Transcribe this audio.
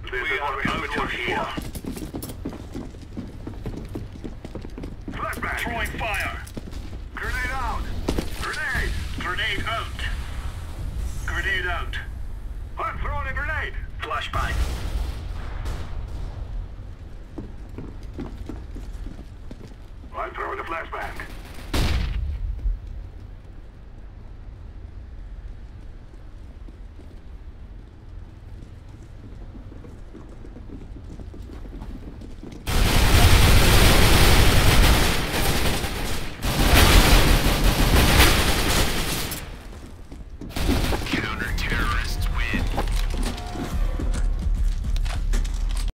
We are out of here. Flashback. Throwing fire. Grenade out. Grenade. Grenade out. Grenade out. I'm throwing a grenade. Flashbang.